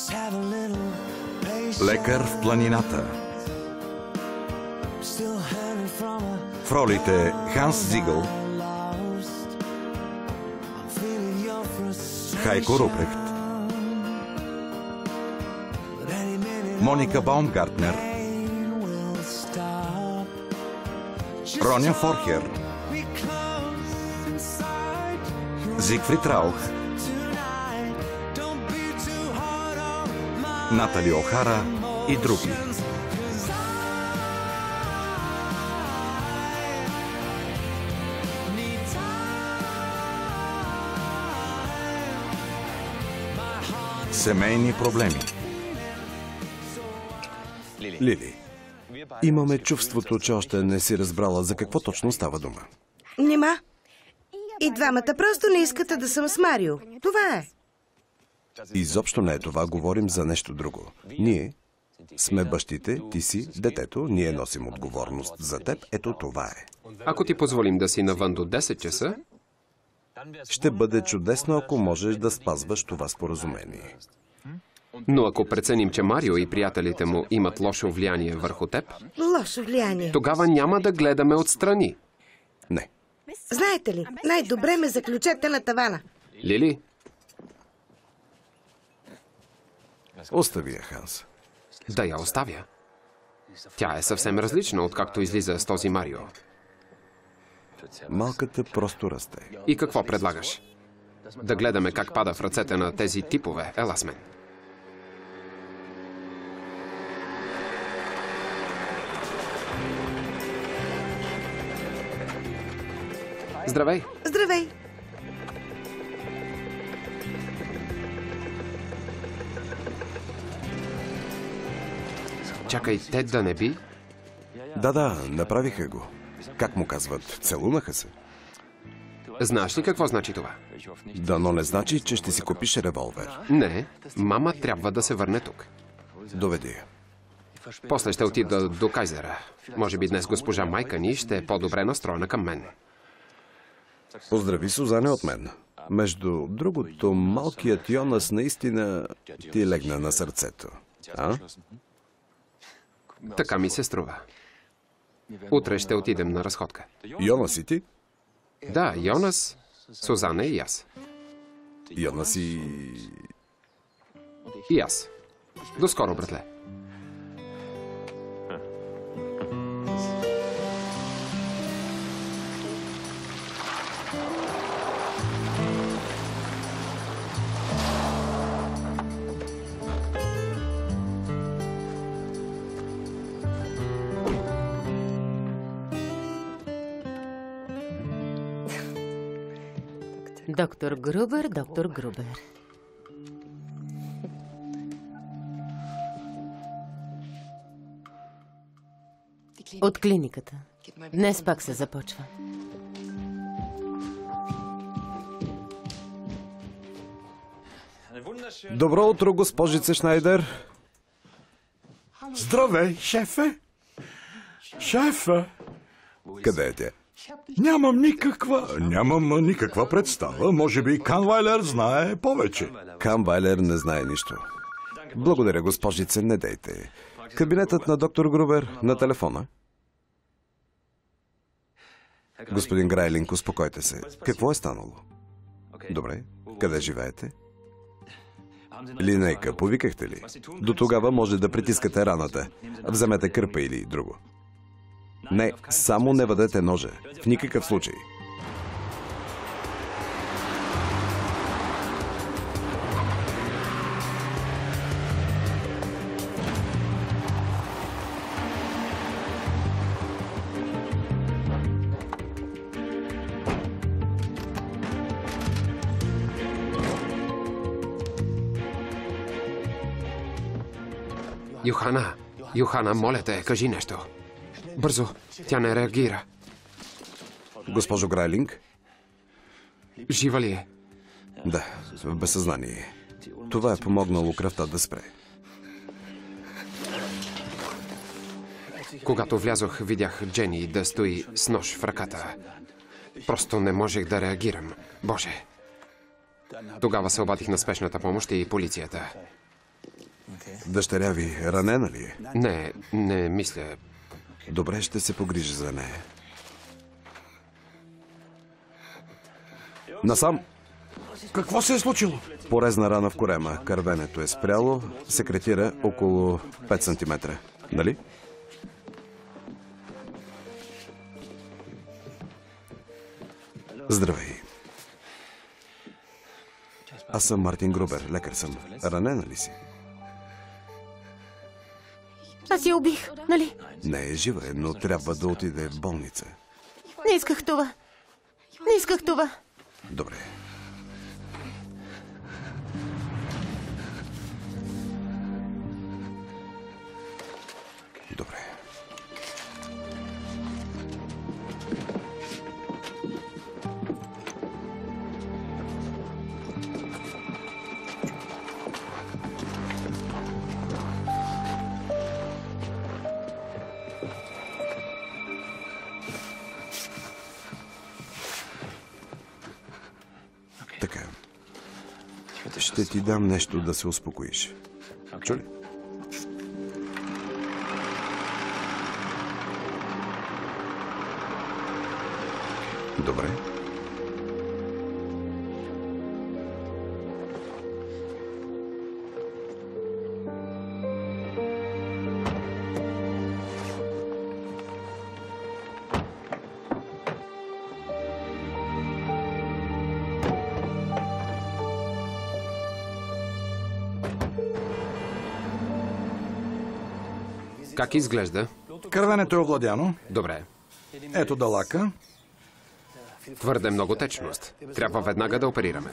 Лекар в планината. В ролите Ханс Зигъл, Хайко Рупрехт, Моника Баумгартнер, Роня Форхер, Зигфрид Раух, Натали Охара и други. Семейни проблеми. Лили, имаме чувството, че още не си разбрала за какво точно става дума. Нима? И двамата просто не искате да съм с Марио. Това е. Изобщо не е това, говорим за нещо друго. Ние сме бащите, ти си детето, ние носим отговорност за теб, ето това е. Ако ти позволим да си навън до 10 часа, Ще бъде чудесно, ако можеш да спазваш това споразумение. но ако преценим, че Марио и приятелите му имат лошо влияние върху теб, Лошо влияние. тогава няма да гледаме отстрани. Не. Знаете ли, най-добре ме заключете на тавана. Лили, Остави я, Ханс. да я оставя. Тя е съвсем различна, откакто излиза с този Марио. Малката просто расте. И какво предлагаш? Да гледаме как пада в ръцете на тези типове. Ела с мен. Здравей! Здравей! Чакай, те да не би? Да, направиха го. Как му казват, целунаха се. Знаеш ли какво значи това? Дано не значи, че ще си купиш револвер. Не, мама трябва да се върне тук. Доведи я. После ще отида до Кайзера. Може би днес госпожа майка ни ще е по-добре настроена към мен. Поздрави Сузане от мен. Между другото, малкият Йонас наистина ти легна на сърцето. А? Така ми се струва. Утре ще отидем на разходка. Йонас и ти? Да, Йонас, Сузане и аз. Йонас И аз. До скоро, братле. Доктор Грубер, доктор Грубер. От клиниката. Днес пак се започва. Добро утро, госпожице Шнайдер. Здравей, шефе! Шефе! Къде е тя? Нямам никаква представа. Може би Канвайлер знае повече. Камвайлер не знае нищо. Благодаря, госпожице, не дейте. Кабинетът на доктор Грубер на телефона. Господин Грайлинг, успокойте се. Какво е станало? Добре. Къде живеете? Линейка, повикахте ли? До тогава може да притискате раната. Вземете кърпа или друго. Не, само не въдете ножа. В никакъв случай. Йохана, моля те, кажи нещо. Бързо, тя не реагира. Госпожо Грайлинг? Жива ли е? Да, в безсъзнание. Това е помогнало кръвта да спре. Когато влязох, видях Джени да стои с нож в ръката. Просто не можех да реагирам. Боже! Тогава се обадих на спешната помощ и полицията. Дъщеря ви ранена ли е? Не мисля. Добре, ще се погрижа за нея. Насам. Какво се е случило? Порезна рана в корема. Кървенето е спряло. Секретира около 5 см. Нали? Здравей. Аз съм Мартин Грубер. Лекар съм. Ранена ли си? Аз я убих, нали? Не е жива, но трябва да отиде в болница. Не исках това. Не исках това. Добре. Добре. Така. Ще ти дам нещо да се успокоиш. Чу ли? Добре. Как изглежда? Кървенето е овладяно. Добре. Ето далака. Твърде много течност. Трябва веднага да оперираме.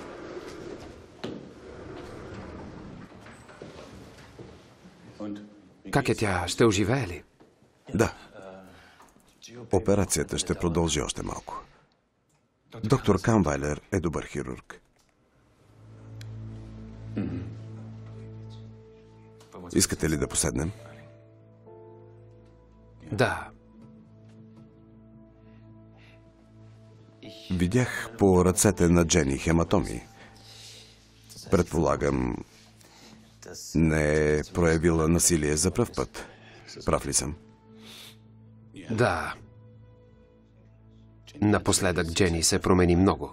Как е тя? Ще оживее ли? Да. Операцията ще продължи още малко. Доктор Канвайлер е добър хирург. Искате ли да поседнем? Да. Видях по ръцете на Джени хематоми. Предполагам, не е проявила насилие за пръв път. Прав ли съм? Да. Напоследък Джени се промени много.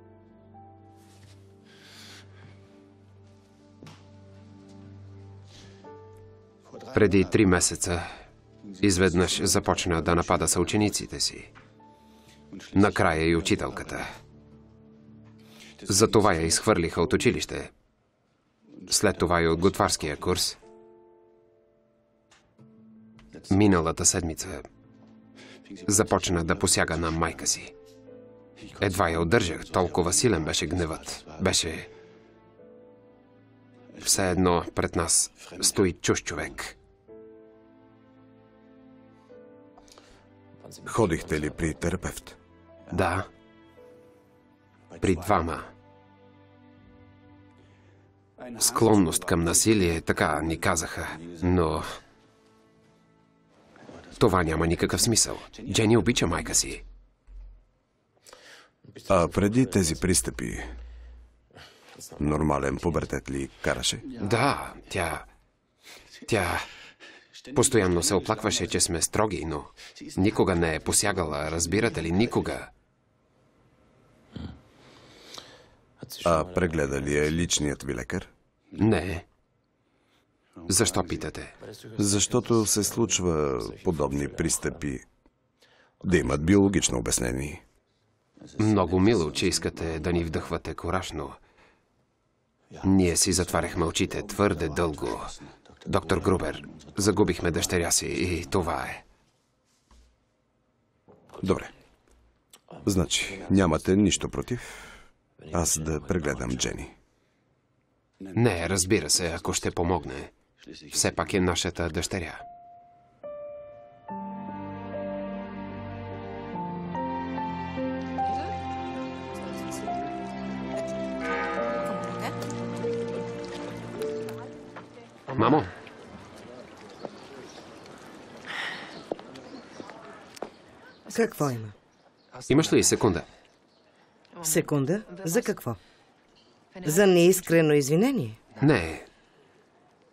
Преди 3 месеца изведнъж започна да напада съучениците си. Накрая и учителката. Затова я изхвърлиха от училище. След това и от готварския курс. Миналата седмица започна да посяга на майка си. Едва я удържах, толкова силен беше гневът. Беше все едно пред нас стои чужд човек. Ходихте ли при терапевт? Да. При 2. Склонност към насилие, така ни казаха, но това няма никакъв смисъл. Джени обича майка си. А преди тези пристъпи, нормален пубертет ли караше? Да, тя постоянно се оплакваше, че сме строги, но никога не е посягала, разбирате ли, никога. А прегледа ли е личният ви лекар? Не. Защо питате? Защото се случва подобни пристъпи да имат биологично обяснение. Много мило, че искате да ни вдъхвате кураж, но ние си затваряхме очите твърде дълго. Доктор Грубер, загубихме дъщеря си и това е. Добре. Значи, нямате нищо против аз да прегледам Джени? Не, разбира се, ако ще помогне. Все пак е нашата дъщеря. Мамо, Какво има? имаш ли секунда? Секунда? За какво? За неискрено извинение? Не.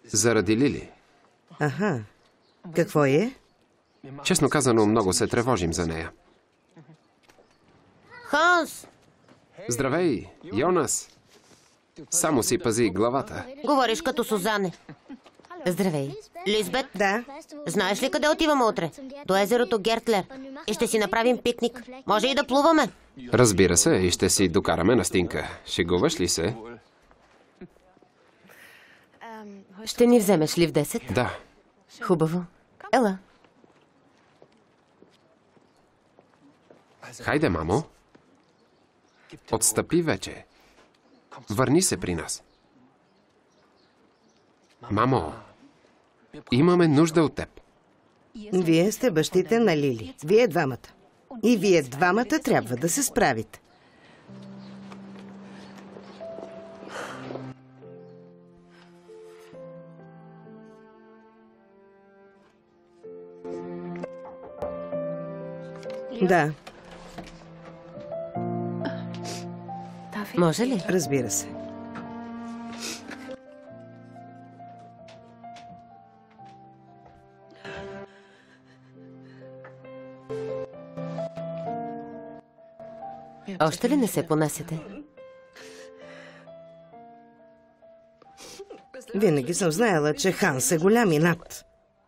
Заради Лили. Аха. Какво е? Честно казано, много се тревожим за нея. Ханс! Здравей, Йонас! Само си пази главата. Говориш като Сузане. Здравей. Лизбет, Да. знаеш ли къде отиваме утре? До езерото Гертлер. И ще си направим пикник. Може и да плуваме. Разбира се, и ще си докараме Настинка. Шегуваш ли се? Ще ни вземеш ли в 10? Да. Хубаво. Ела. Хайде, мамо. Отстъпи вече. Върни се при нас. Мамо, имаме нужда от теб. Вие сте бащите на Лили. Вие двамата. И вие двамата трябва да се справите. Да, Може ли? разбира се. Още ли не се понасяте? Винаги съм знаела, че Ханс е голям инат.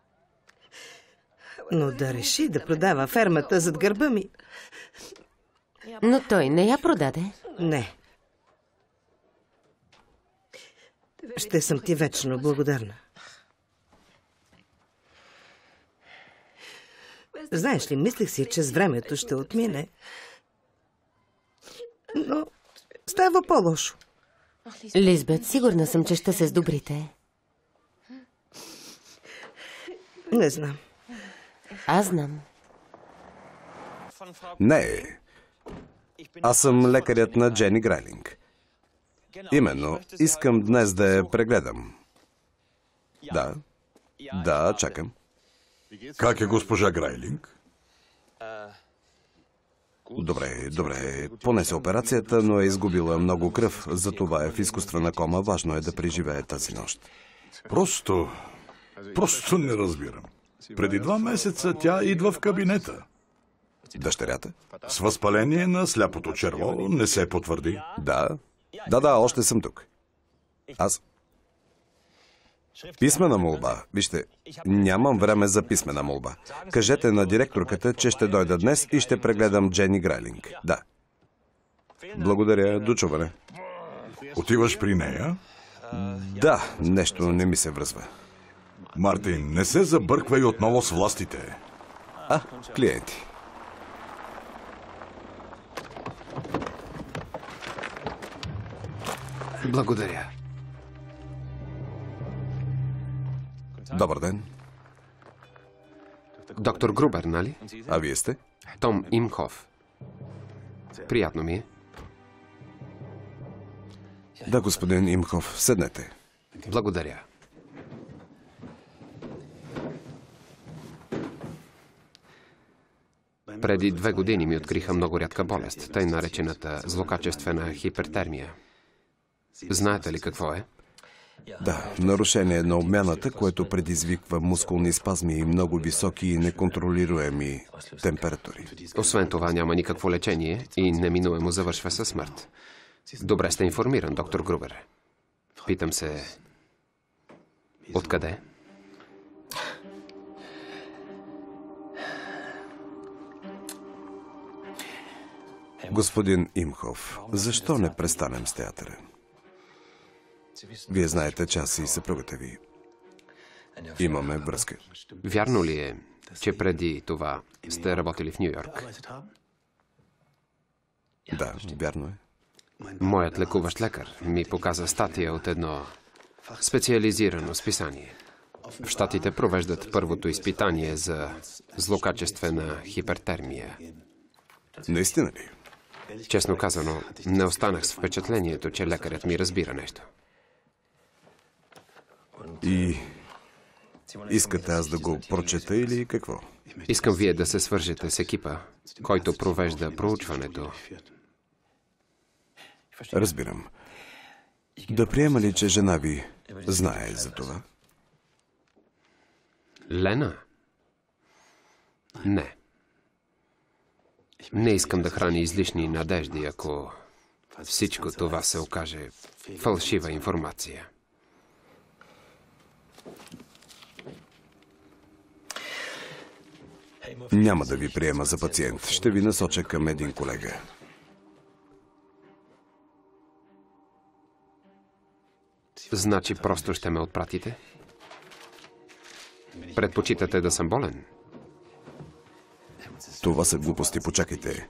Но да реши да продава фермата зад гърба ми... Но той не я продаде. Не. Ще съм ти вечно благодарна. Знаеш ли, мислех си, че с времето ще отмине. Но става по-лошо. Лизбет, сигурна съм, че ще се сдобрите. Не знам. Аз знам. Не. Аз съм лекарят на Джени Грайлинг. Именно, искам днес да я прегледам. Да. Да, чакам. Как е госпожа Грайлинг? Добре. Понесе операцията, но е изгубила много кръв. Затова е в изкуствена кома. Важно е да преживее тази нощ. Просто не разбирам. Преди 2 месеца тя идва в кабинета. Дъщерята? С възпаление на сляпото черво не се потвърди. Да, още съм тук. Аз... Писмена молба. Вижте, нямам време за писмена молба. Кажете на директорката, че ще дойда днес и ще прегледам Джени Грайлинг. Да. Благодаря, до чуване. Отиваш при нея? Да, нещо не ми се връзва. Мартин, не се забърквай отново с властите. Клиенти. Благодаря. Добър ден. Доктор Грубер, нали? А вие сте? Том Имхов. Приятно ми е. Да, господин Имхов, седнете. Благодаря. Преди 2 години ми откриха много рядка болест, тъй наречената злокачествена хипертермия. Знаете ли какво е? Да, нарушение на обмяната, което предизвиква мускулни спазми и много високи и неконтролируеми температури. Освен това няма никакво лечение и неминуемо завършва със смърт. Добре сте информиран, доктор Грубер. Питам се... Откъде? Господин Имхов, защо не престанем с театъра? Вие знаете, че аз и съпругата ви имаме връзка. Вярно ли е, че преди това сте работили в Ню Йорк? Да, вярно е. Моят лекуващ лекар ми показа статия от едно специализирано списание. В Щатите провеждат първото изпитание за злокачествена хипертермия. Наистина ли? Честно казано, не останах с впечатлението, че лекарят ми разбира нещо. И искате аз да го прочета или какво? Искам вие да се свържете с екипа, който провежда проучването. Разбирам. Да приема ли, че жена ви знае за това? Лена? Не. Не искам да храня излишни надежди, ако всичко това се окаже фалшива информация. Няма да ви приема за пациент. Ще ви насоча към един колега. Значи просто ще ме отпратите? Предпочитате да съм болен? Това са глупости, почакайте.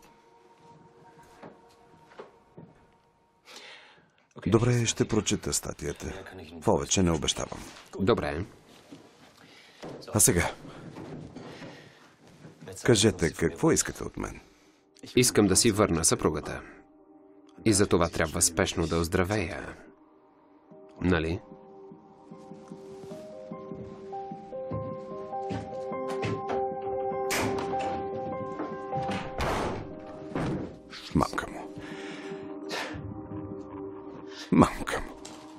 Добре, ще прочета статията. Повече не обещавам. Добре. А сега? Кажете, какво искате от мен? Искам да си върна съпругата. И за това трябва спешно да оздравея. Нали? Мамка му. Мамка му.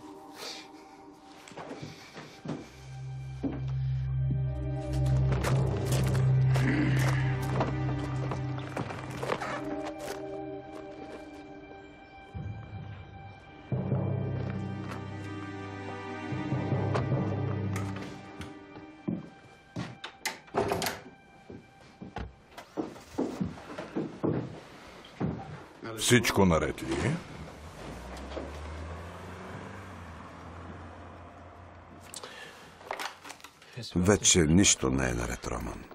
Всичко наред ли? Вече нищо не е наред, Роман.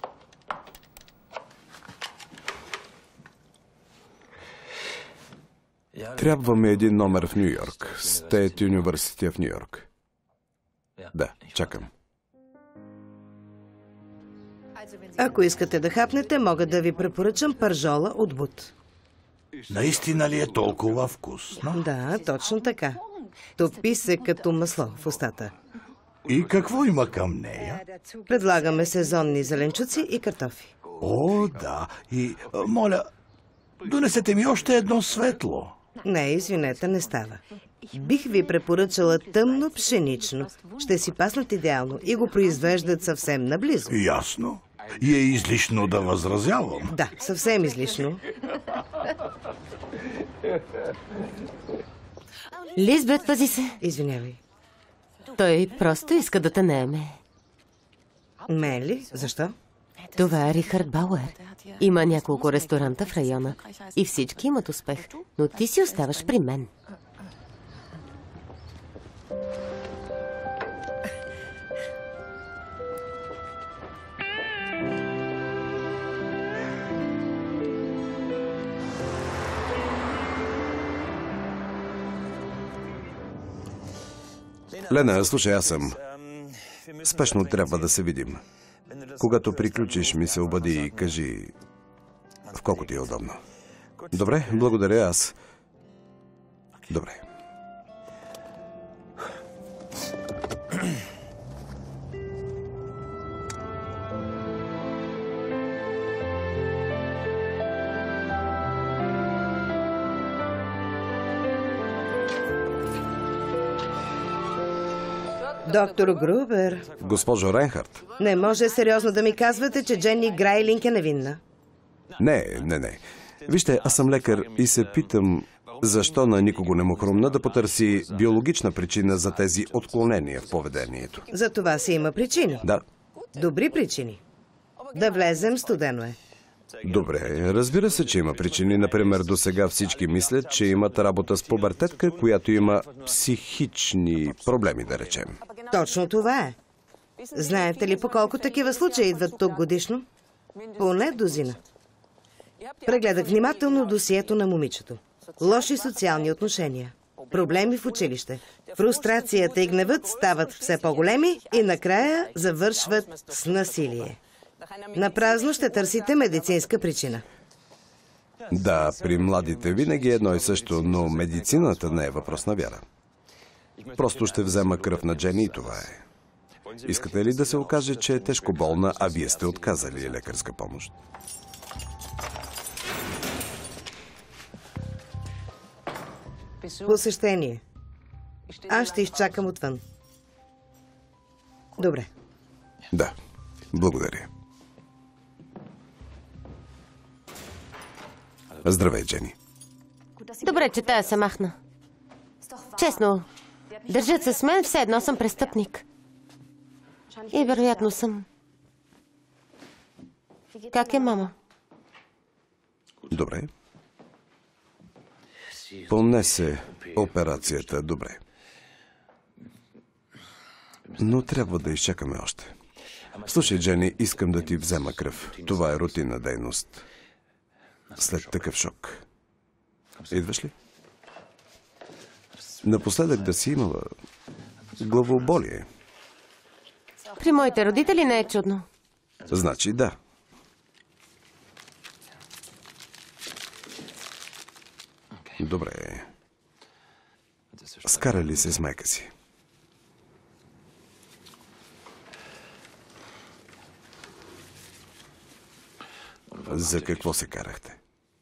Трябва ми един номер в Ню Йорк. Стейт Юниверсити в Ню Йорк. Да, чакам. Ако искате да хапнете, мога да ви препоръчам пържола от Бут. Наистина ли е толкова вкусно? Да, точно така. Топи се като масло в устата. И какво има към нея? Предлагаме сезонни зеленчуци и картофи. О, да. И, моля, донесете ми още едно светло. Не, извинете, не става. Бих ви препоръчала тъмно пшенично. Ще си паснат идеално и го произвеждат съвсем наблизо. Ясно. И е излишно да възразявам. Да, съвсем излишно. Лизбет, пази се. Извинявай. Той просто иска да те наеме. Мен ли? Защо? Това е Рихард Бауер. Има няколко ресторанта в района. И всички имат успех. Но ти си оставаш при мен. Лена, слушай, аз съм. Спешно трябва да се видим. Когато приключиш, ми се обади и кажи в колко ти е удобно. Добре, благодаря, аз. Добре. Доктор Грубер, Госпожо Райнхард. не може сериозно да ми казвате, че Джени Грайлинг е невинна. Не. Вижте, аз съм лекар и се питам защо на никого не му хрумна да потърси биологична причина за тези отклонения в поведението. За това си има причини. Да. Добри причини. Да влезем, студено е. Добре, разбира се, че има причини. Например, до сега всички мислят, че имат работа с пубертетка, която има психични проблеми, да речем. Точно това е. Знаете ли по колко такива случаи идват тук годишно? Поне дозина. Прегледах внимателно досието на момичето. Лоши социални отношения, проблеми в училище, фрустрацията и гневът стават все по-големи и накрая завършват с насилие. Напразно ще търсите медицинска причина. Да, при младите винаги е едно и също, но медицината не е въпрос на вяра. Просто ще взема кръв на Джени и това е. Искате ли да се окаже, че е тежко болна, а вие сте отказали лекарска помощ? Посещение. Аз ще изчакам отвън. Добре. Да, благодаря. Здравей, Джени. Добре, че тая се махна. Честно, държат се с мен, все едно съм престъпник. И вероятно съм. Как е, мама? Добре. Понесе операцията добре. Но трябва да изчакаме още. Слушай, Джени, искам да ти взема кръв. Това е рутинна дейност. След такъв шок. Идваш ли? Напоследък да си имала главоболие. При моите родители не е чудно. Значи да. Добре. Скара ли се с майка си? За какво се карахте?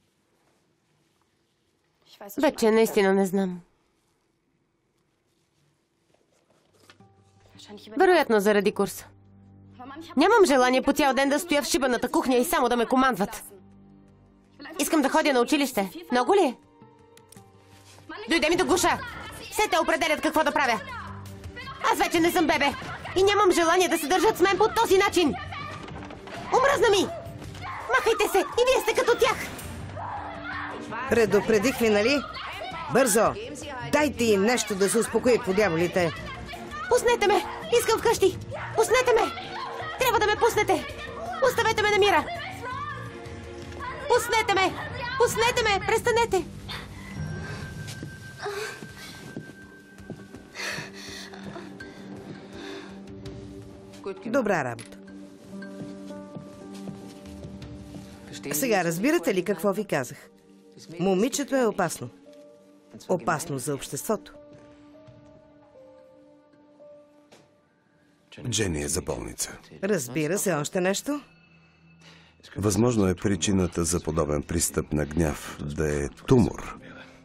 Вече наистина не знам. Вероятно заради курса. Нямам желание по цял ден да стоя в шибаната кухня и само да ме командват. Искам да ходя на училище. Много ли е? Дойде ми до гуша. Все те определят какво да правя. Аз вече не съм бебе. И нямам желание да се държат с мен по този начин. Омръзна ми! Махайте се! И вие сте като тях! Предупредих ви, нали? Бързо! Дайте им нещо да се успокои по дяволите. Пуснете ме! Искам вкъщи! Пуснете ме! Трябва да ме пуснете! Оставете ме на мира! Пуснете ме! Пуснете ме! Престанете! Добра работа. Сега разбирате ли какво ви казах? Момичето е опасно. Опасно за обществото. Джени е за болница. Разбира се, още нещо? Възможно е причината за подобен пристъп на гняв да е тумор.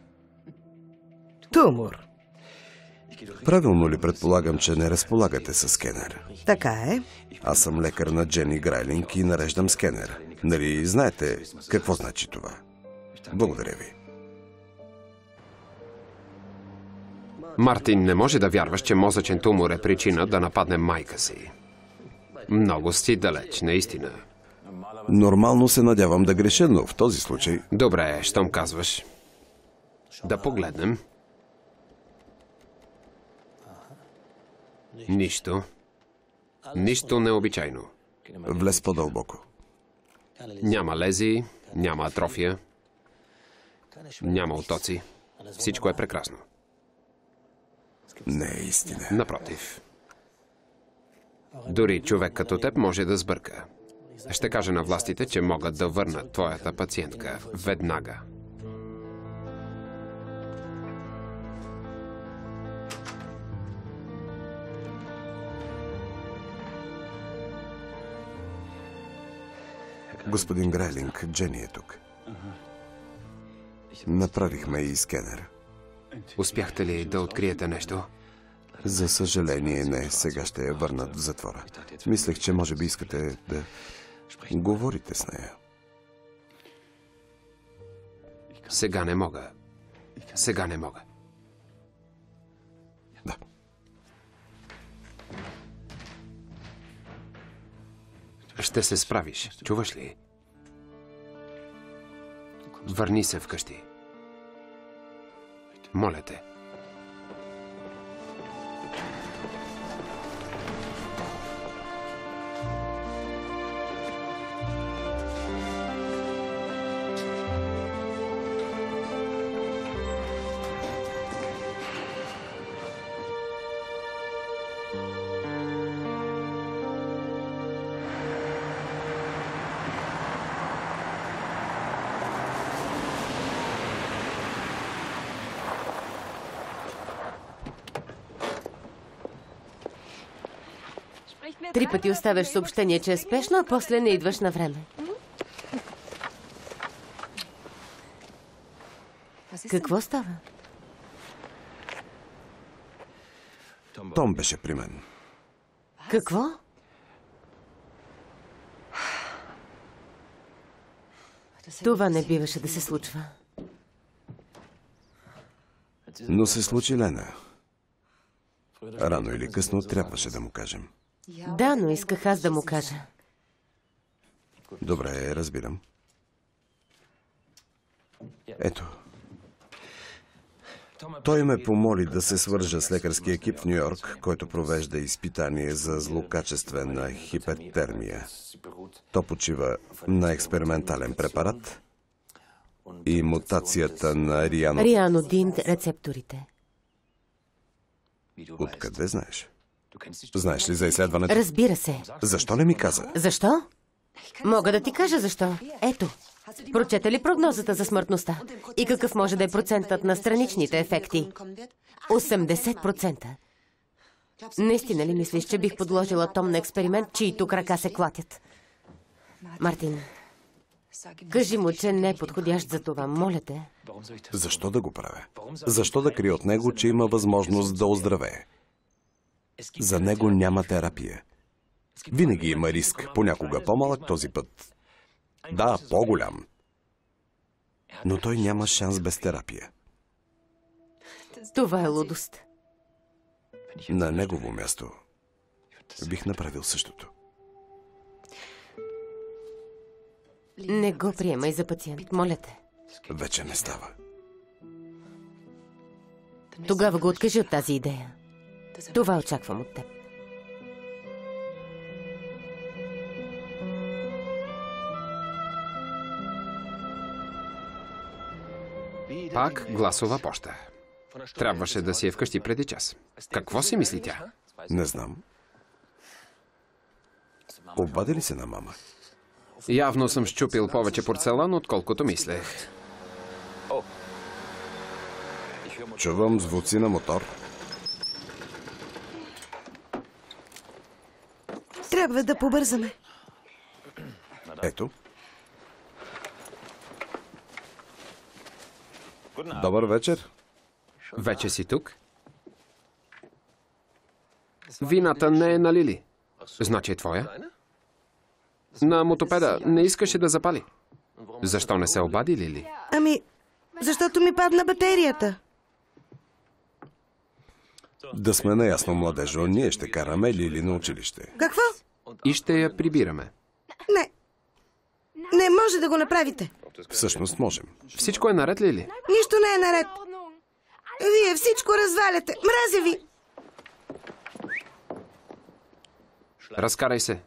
Тумор. Правилно ли предполагам, че не разполагате с скенер? Така е. Аз съм лекар на Джени Грайлинг и нареждам скенер. Нали знаете какво значи това? Благодаря ви. Мартин, не може да вярваш, че мозъчен тумор е причина да нападне майка си. Много си далеч, наистина. Нормално се надявам да греша, но в този случай... Добре, щом казваш. Да погледнем. Нищо. Нищо необичайно. Влез по-дълбоко. Няма лезии, няма атрофия, няма отоци. Всичко е прекрасно. Не е истина. Напротив. Дори човек като теб може да сбърка. Ще кажа на властите, че могат да върнат твоята пациентка веднага. Господин Грайлинг, Джени е тук. Направихме и скенер. Успяхте ли да откриете нещо? За съжаление не, сега ще я върнат в затвора. Мислех, че може би искате да говорите с нея. Сега не мога. Сега не мога. Да. Ще се справиш, чуваш ли? Върни се вкъщи. Моля те. Три пъти оставяш съобщение, че е спешно, а после не идваш на време. Какво става? Том беше при мен. Какво? Това не биваше да се случва. Но се случи, Лена. Рано или късно трябваше да му кажем. Да, но исках аз да му кажа. Добре, разбирам. Ето. Той ме помоли да се свържа с лекарски екип в Ню Йорк, който провежда изпитание за злокачествена хипертермия. То почива на експериментален препарат и мутацията на рианодин рецепторите. Откъде знаеш? Знаеш ли за изследването? Разбира се. Защо не ми каза? Защо? Мога да ти кажа защо. Ето. Прочете ли прогнозата за смъртността? И какъв може да е процентът на страничните ефекти? 80%. Наистина ли мислиш, че бих подложила Том на експеримент, чието крака се клатят? Мартин, кажи му, че не е подходящ за това, моля те. Защо да го правя? Защо да крия от него, че има възможност да оздравее? За него няма терапия. Винаги има риск, понякога по-малък, този път. Да, по-голям. Но той няма шанс без терапия. Това е лудост. На негово място бих направил същото. Не го приемай за пациент, моля те. Вече не става. Тогава го откажи от тази идея. Това очаквам от теб. Пак гласова поща. Трябваше да си е вкъщи преди час. Какво си мисли тя? Не знам. Обади ли се на мама? Явно съм счупил повече порцелан, отколкото мислех. Чувам звуци на мотор. Трябва да побързаме. Ето. Добър вечер. Вече си тук? Вината не е на Лили. Значи е твоя? На мотопеда не искаше да запали. Защо не се обади, Лили? Ами, защото ми падна батерията. Да сме наясно, младежо, ние ще караме Лили на училище. Какво? И ще я прибираме. Не. Не може да го направите. Всъщност можем. Всичко е наред, Лили? Нищо не е наред. Вие всичко разваляте. Мразя ви. Разкарай се.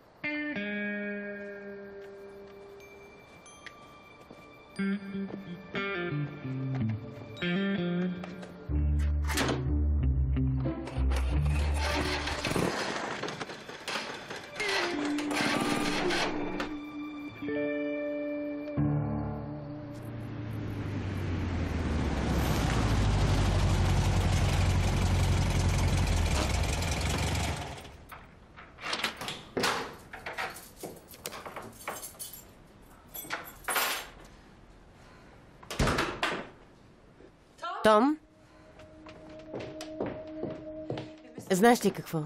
Том? Знаеш ли какво?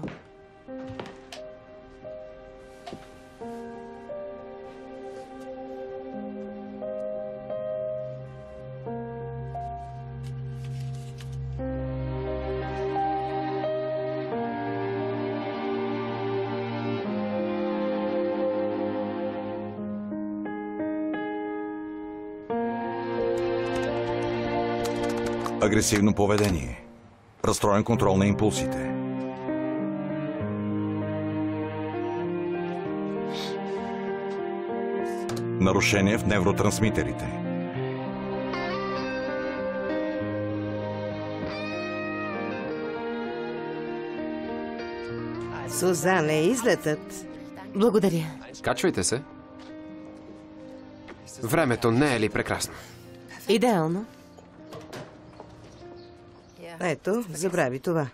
Агресивно поведение. Разстроен контрол на импулсите. Нарушение в невротрансмитерите. Сузане, излетът. Благодаря. Качвайте се. Времето не е ли прекрасно? Идеално. Ето, забрави това.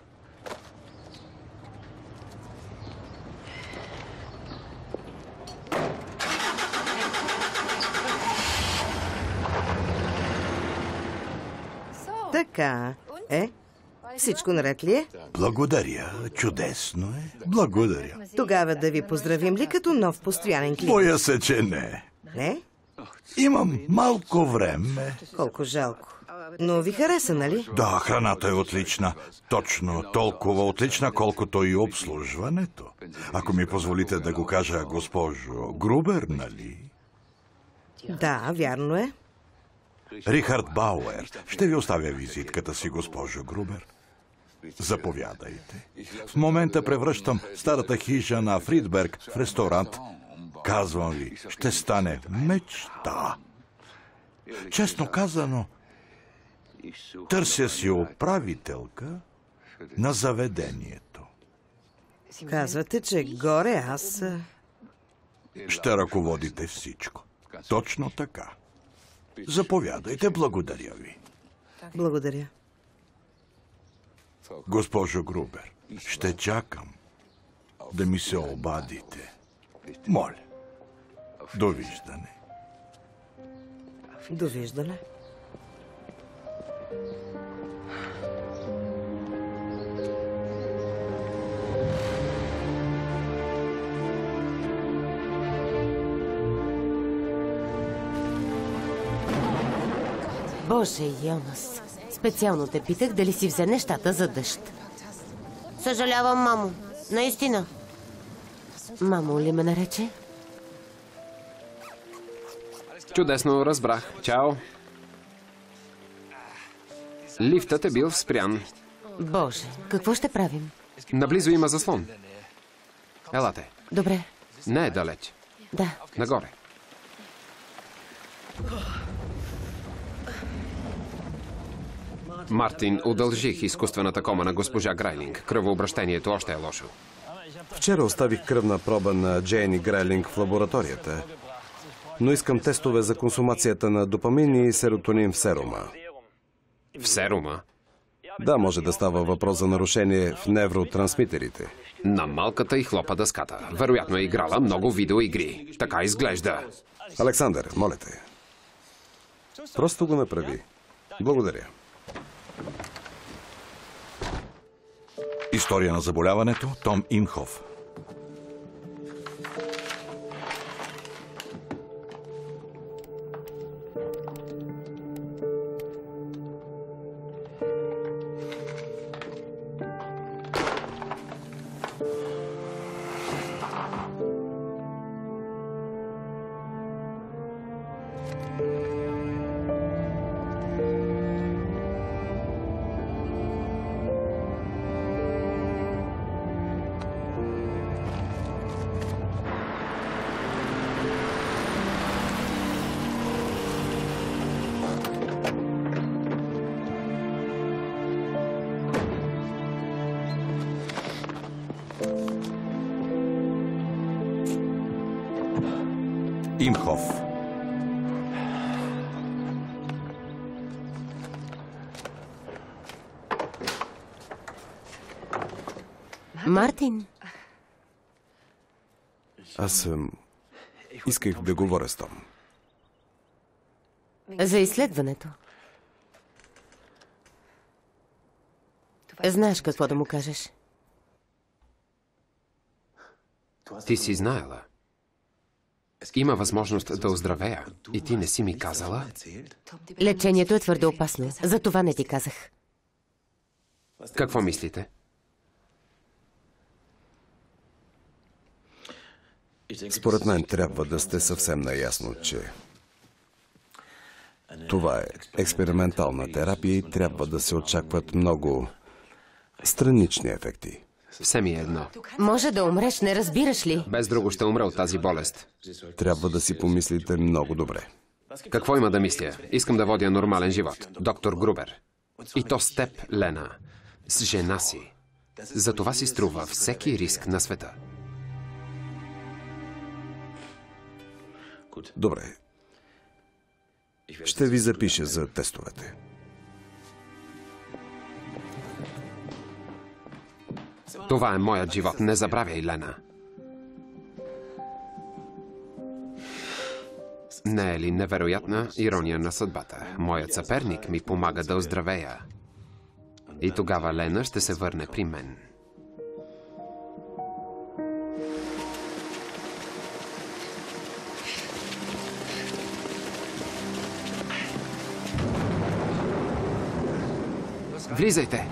Така. Всичко наред ли е? Благодаря. Чудесно е. Благодаря. Тогава да ви поздравим ли като нов постоянен клиент? Боя се, че не. Не? Имам малко време. Колко жалко. Но ви хареса, нали? Да, храната е отлична. Точно толкова отлична, колкото и обслужването. Ако ми позволите да го кажа, госпожо Грубер, нали? Да, вярно е. Рихард Бауер. Ще ви оставя визитката си, госпожо Грубер. Заповядайте. В момента превръщам старата хижа на Фридберг в ресторант. Казвам ви, ще стане мечта. Честно казано, търся си управителка на заведението. Казвате, че горе аз... Ще ръководите всичко. Точно така. Заповядайте, благодаря ви. Благодаря. Госпожо Грубер, ще чакам да ми се обадите. Моля. Довиждане. Довиждане. Боже, Йонас. Специално те питах дали си взе нещата за дъжд. Съжалявам, мамо. Наистина. Мамо ли ме нарече? Чудесно, разбрах. Чао. Лифтът е бил спрян. Боже, какво ще правим? Наблизо има заслон. Елате. Добре, Не е далеч. да. Нагоре. Мартин, удължих изкуствената кома на госпожа Грайлинг. Кръвообращението още е лошо. Вчера оставих кръвна проба на Джейни Грайлинг в лабораторията, но искам тестове за консумацията на допамин и серотонин в серума. В серума? Да, може да става въпрос за нарушение в невротрансмитерите. На малката и хлопа дъската. Вероятно е играла много видеоигри. Така изглежда. Александър, моля те. Просто го направи. Благодаря. История на заболяването, Том Имхов. Имхов. Мартин, Аз исках да говоря с Том. за изследването. Знаеш какво да му кажеш. Ти си знаела. Има възможност да оздравея. И ти не си ми казала? Лечението е твърде опасно. За това не ти казах. Какво мислите? Според мен трябва да сте съвсем наясно, че това е експериментална терапия и трябва да се очакват много странични ефекти. Все ми е едно. Може да умреш, не разбираш ли? Без друго ще умра от тази болест. Трябва да си помислите много добре. Какво има да мисля? Искам да водя нормален живот. Доктор Грубер. И то с теб, Лена. С жена си. За това си струва всеки риск на света. Добре. Ще ви запиша за тестовете. Това е моят живот. Не забравяй, Лена. Не е ли невероятна ирония на съдбата? Моят съперник ми помага да оздравея. И тогава Лена ще се върне при мен. Влизайте.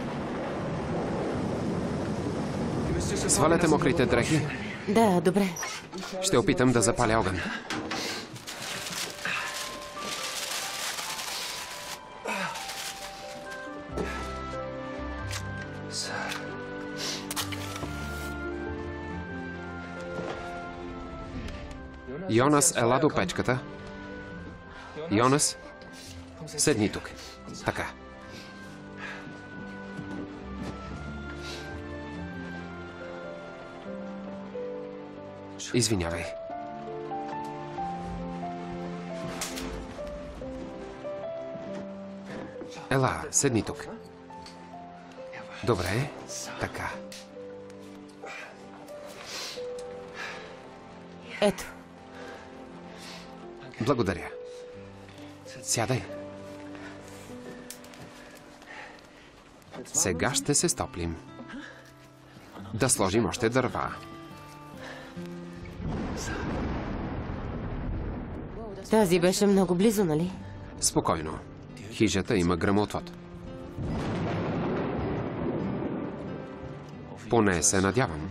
Сваляте мокрите дрехи. Да, добре. Ще опитам да запаля огън. Йонас, ела до печката. Йонас, седни тук. Така. Извинявай. Ела, седни тук. Добре, така. Ето. Благодаря. Сядай. Сега ще се стоплим. Да сложим още дърва. Тази беше много близо, нали? Спокойно. Хижата има гръмотвод. Поне се надявам.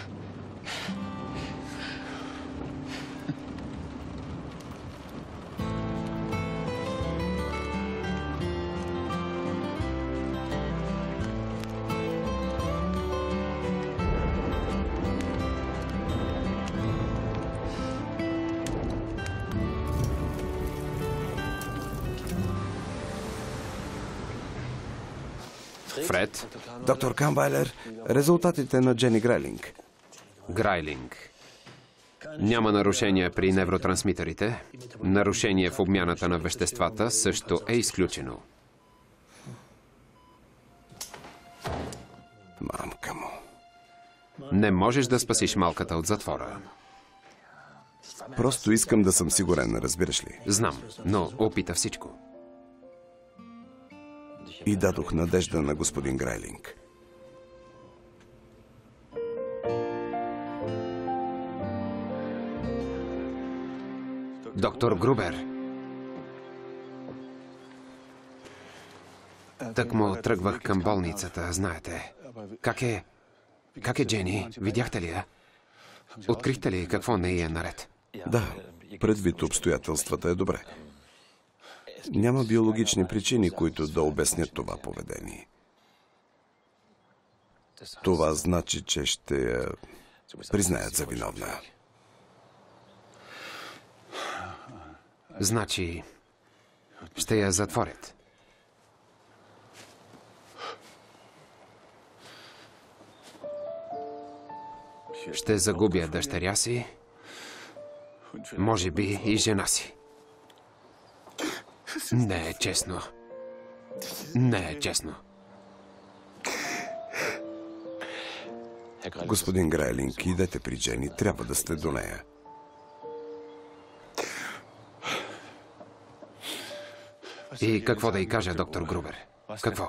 Фред. Доктор Камвайлер, резултатите на Джени Грайлинг. Грайлинг. Няма нарушения при невротрансмитерите. Нарушение в обмяната на веществата също е изключено. Мамка му. Не можеш да спасиш малката от затвора. Просто искам да съм сигурен, разбираш ли? Знам, но опита всичко. И дадох надежда на господин Грайлинг. Доктор Грубер. Так му тръгвах към болницата, знаете. Как е Джени? Видяхте ли я? Открихте ли какво не е наред? Да, предвид обстоятелствата е добре. Няма биологични причини, които да обяснят това поведение. Това значи, че ще я признаят за виновна. Значи, ще я затворят. Ще загубя дъщеря си, може би и жена си. Не е честно. Не е честно. Господин Грайлинг, идете при Джени, трябва да сте до нея. И какво да й кажа, доктор Грубер? Какво?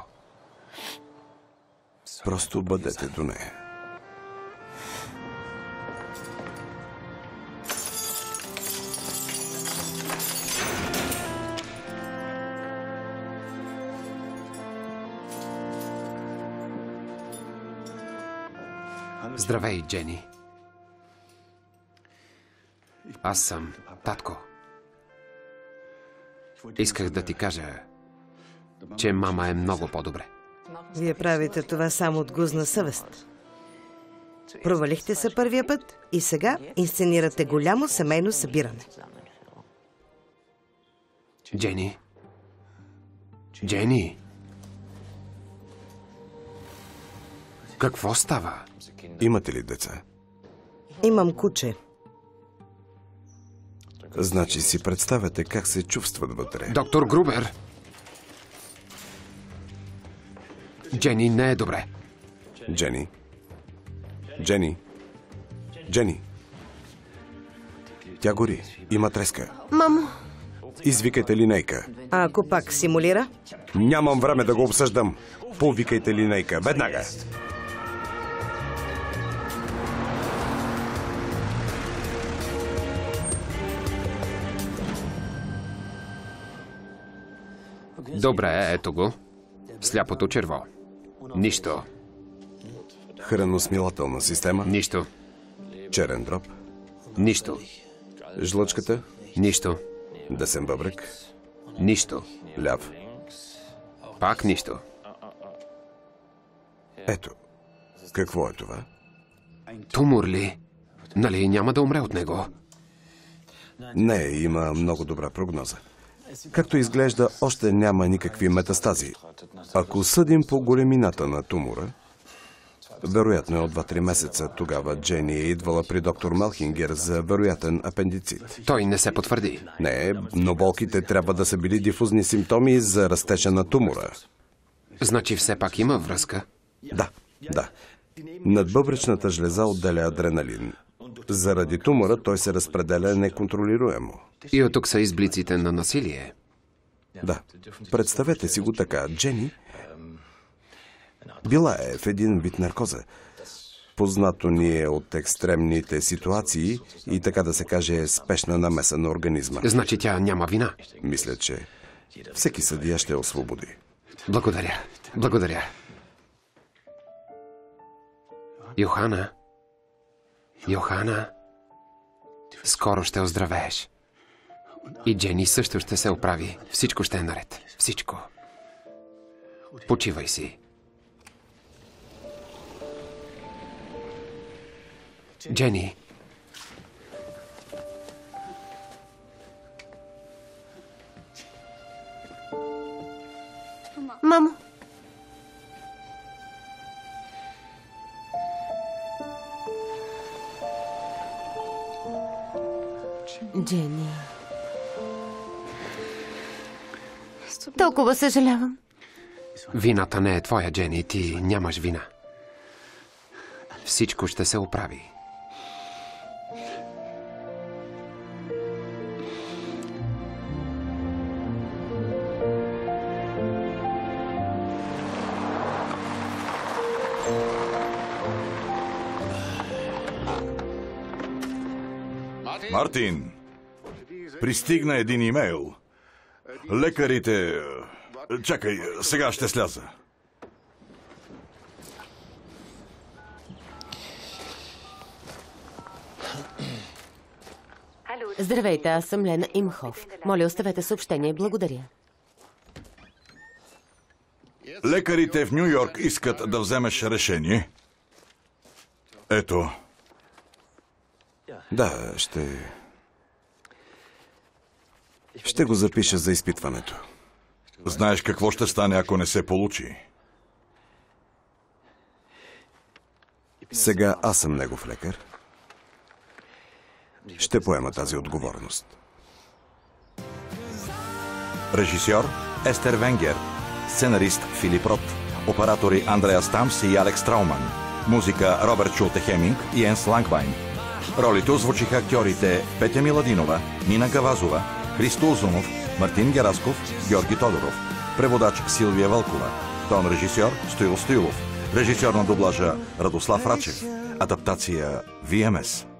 Просто бъдете до нея. Здравей, Джени. Аз съм татко. Исках да ти кажа, че мама е много по-добре. Вие правите това само от гузна съвест. Провалихте се първия път и сега инсценирате голямо семейно събиране. Джени. Джени. Какво става? Имате ли деца? Имам куче. Значи си представяте как се чувстват вътре. Доктор Грубер! Джени не е добре. Джени? Джени? Джени? Тя гори. Има треска. Мамо! Извикайте линейка. А ако пак симулира? Нямам време да го обсъждам. Повикайте линейка. Веднага. Добре, ето го. Сляпото черво. Нищо. Храносмилателна система. Нищо. Черен дроб. Нищо. Жлъчката. Нищо. Десен бъбрек. Нищо. Ляв. Пак нищо. Ето. Какво е това? Тумор ли? Нали няма да умре от него? Не, има много добра прогноза. Както изглежда, още няма никакви метастази. Ако съдим по големината на тумора, вероятно е от 2-3 месеца, тогава Джени е идвала при доктор Малхингер за вероятен апендицит. Той не се потвърди. Не, но болките трябва да са били дифузни симптоми за растежа на тумора. Значи все пак има връзка? Да. Надбъбречната жлеза отделя адреналин. Заради тумора той се разпределя неконтролируемо. И от тук са изблиците на насилие. Да. Представете си го така. Джени била е в един вид наркоза. Познато ни е от екстремните ситуации и така да се каже спешна намеса на организма. Значи тя няма вина. Мисля, че всеки съдия ще освободи. Благодаря. Благодаря. Йохана, скоро ще оздравееш. И Джени също ще се оправи. Всичко ще е наред. Всичко. Почивай си. Джени. Мамо. Джени. Толкова съжалявам. Вината не е твоя, Джени. Ти нямаш вина. Всичко ще се оправи. Мартин, пристигна един имейл. Лекарите... Чакай, сега ще сляза. Здравейте, аз съм Лена Имхов. Моля, оставете съобщение. Благодаря. Лекарите в Ню Йорк искат да вземеш решение. Ето. Да, ще го запиша за изпитването. Знаеш какво ще стане, ако не се получи? Сега аз съм негов лекар. Ще поема тази отговорност. Режисьор Естер Венгер. Сценарист Филип Рот. Оператори Андреас Тамс и Алекс Трауман. Музика Роберт Шулте-Хеминг и Енс Лангвайн. Ролите озвучиха актьорите Петя Миладинова, Нина Гавазова, Христо Озунов, Мартин Герасков, Георги Тодоров. Преводач Силвия Вълкова. Тон режисьор Стоил Стоилов. Режисьор на дублажа Радослав Рачев. Адаптация VMS.